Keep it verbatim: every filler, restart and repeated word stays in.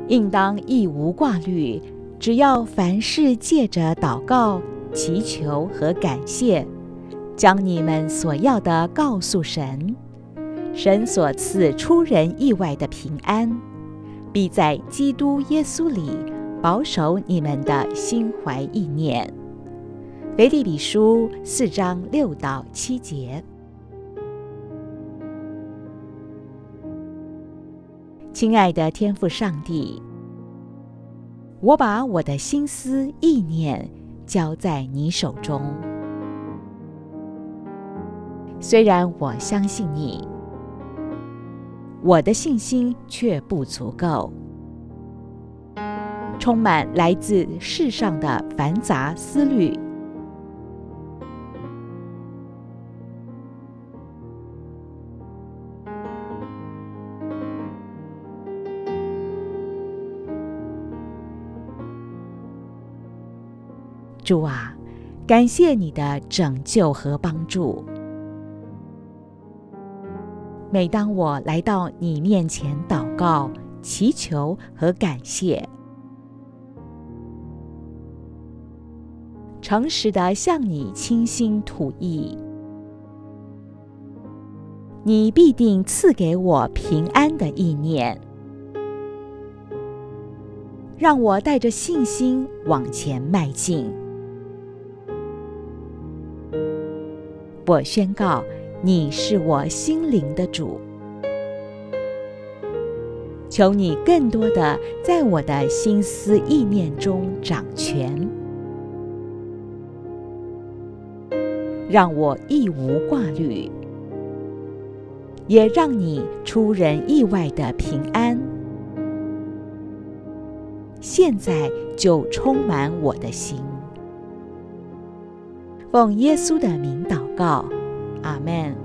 应当亦无挂虑，只要凡事借着祷告、祈求和感谢，将你们所要的告诉神。神所赐出人意外的平安，必在基督耶稣里保守你们的心怀意念。腓立比书四章六到七节。亲爱的天父上帝，我把我的心思意念交在你手中。虽然我相信你，我的信心却不足够，充满来自世上的繁杂思虑。主啊，感谢你的拯救和帮助。每当我来到你面前祷告、祈求和感谢，诚实地向你倾心吐意，你必定赐给我平安的意念，让我带着信心往前迈进。我宣告，你是我心灵的主。求你更多的在我的心思意念中掌权，让我亦无挂虑，也让你出人意外的平安，现在就充满我的心。奉耶稣的名祷告，阿们。